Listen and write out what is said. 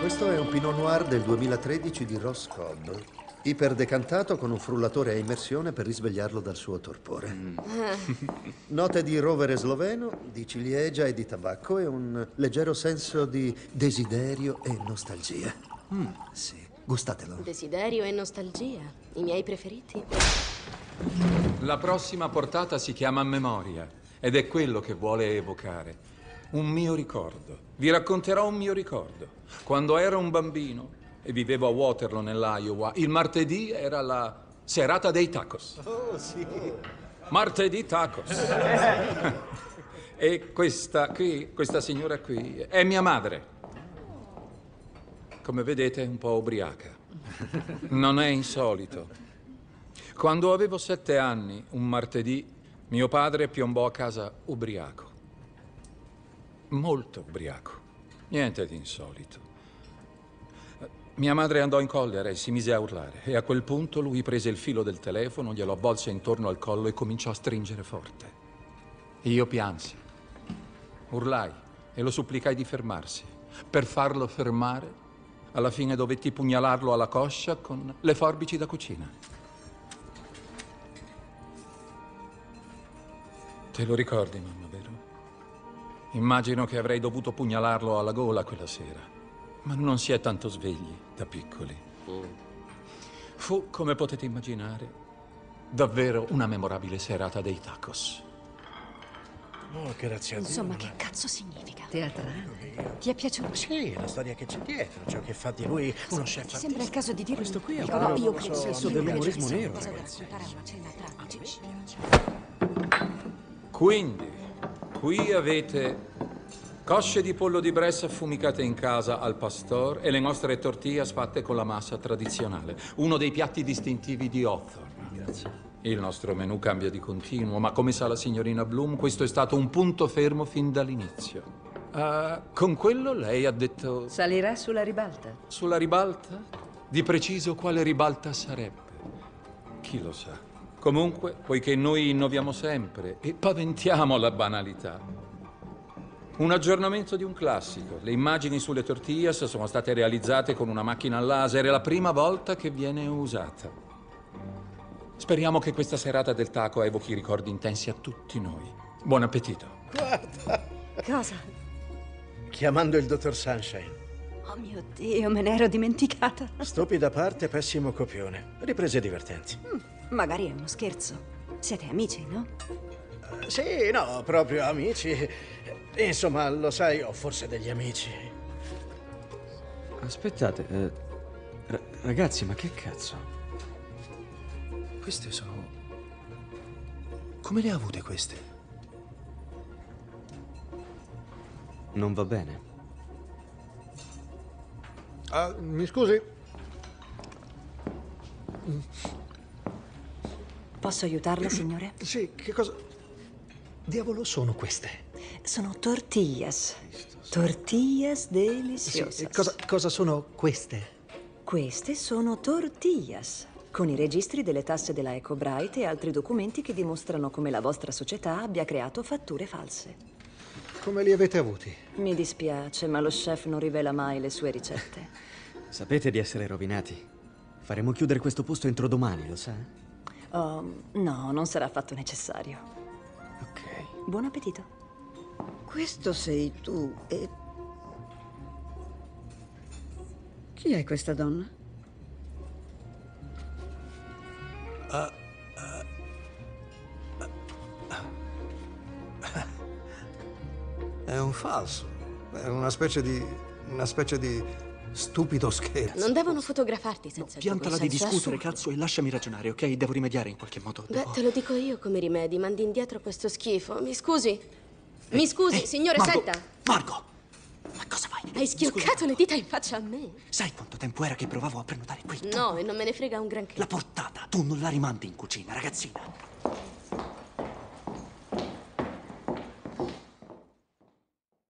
Questo è un Pinot Noir del 2013 di Ross Cobb, iperdecantato con un frullatore a immersione per risvegliarlo dal suo torpore. Note di rovere sloveno, di ciliegia e di tabacco e un leggero senso di desiderio e nostalgia. Sì, gustatelo. Desiderio e nostalgia, i miei preferiti. La prossima portata si chiama Memoria ed è quello che vuole evocare. Un mio ricordo. Vi racconterò un mio ricordo. Quando ero un bambino e vivevo a Waterloo, nell'Iowa, il martedì era la serata dei tacos. Oh, sì. Martedì tacos. E questa signora qui, è mia madre. Come vedete, è un po' ubriaca. Non è insolito. Quando avevo 7 anni, un martedì, mio padre piombò a casa ubriaco. Molto ubriaco. Niente di insolito. Mia madre andò in collera e si mise a urlare. E a quel punto lui prese il filo del telefono, glielo avvolse intorno al collo e cominciò a stringere forte. Io piansi. Urlai e lo supplicai di fermarsi. Per farlo fermare, alla fine dovetti pugnalarlo alla coscia con le forbici da cucina. Te lo ricordi, mamma, vero? Immagino che avrei dovuto pugnalarlo alla gola quella sera. Ma non si è tanto svegli da piccoli. Fu, come potete immaginare, davvero una memorabile serata dei tacos. Oh, grazie a Dio. Insomma, che cazzo significa? Teatrale. Ti è piaciuto? Sì, la storia che c'è dietro, ciò che fa di lui uno chef Ti sembra il caso di dirlo? Questo qui è No, io un credo senso dell'umorismo nero, cosa da ragazzi. raccontare a una cena tra amici. Quindi, qui avete cosce di pollo di Bressa affumicate in casa al pastor e le nostre tortillas fatte con la massa tradizionale. Uno dei piatti distintivi di Hawthorne. Grazie. Il nostro menù cambia di continuo, ma come sa la signorina Bloom, questo è stato un punto fermo fin dall'inizio. Con quello lei ha detto... Salirà sulla ribalta. Sulla ribalta? Di preciso quale ribalta sarebbe? Chi lo sa. Comunque, poiché noi innoviamo sempre e paventiamo la banalità, un aggiornamento di un classico. Le immagini sulle tortillas sono state realizzate con una macchina a laser. È la prima volta che viene usata. Speriamo che questa serata del taco evochi ricordi intensi a tutti noi. Buon appetito. Guarda, Cosa? chiamando il dottor Sunshine. Oh mio Dio, me ne ero dimenticata. Stupida parte, pessimo copione. Riprese divertenti. Magari è uno scherzo. Siete amici, no? Sì, no, proprio amici. Insomma, lo sai, ho forse degli amici. Aspettate, ragazzi, ma che cazzo? Queste sono... Come le ha avute queste? Non va bene. Mi scusi? Posso aiutarla, signore? Sì, che cosa... diavolo sono queste? Sono tortillas. Tortillas deliciosas. Cosa sono queste? Queste sono tortillas, con i registri delle tasse della Ecobright e altri documenti che dimostrano come la vostra società abbia creato fatture false. Come li avete avuti? Mi dispiace, ma lo chef non rivela mai le sue ricette. Sapete di essere rovinati. Faremo chiudere questo posto entro domani, lo sa? Oh, no, non sarà affatto necessario. Ok. Buon appetito. Questo sei tu e... Chi è questa donna? È un falso. È una specie di stupido scherzo. Non devono fotografarti senza il tuo Piantala di consenso, è discutere, assurdo. cazzo, e lasciami ragionare, ok? Devo rimediare in qualche modo. Beh, te lo dico io come rimedi. Mandi indietro questo schifo. Mi scusi? Mi scusi, signore, Margo, senta. Margo! Ma cosa fai? Hai schioccato le dita in faccia a me. Sai quanto tempo era che provavo a prenotare qui? No, e non me ne frega un granché. La portata, tu non la rimandi in cucina, ragazzina.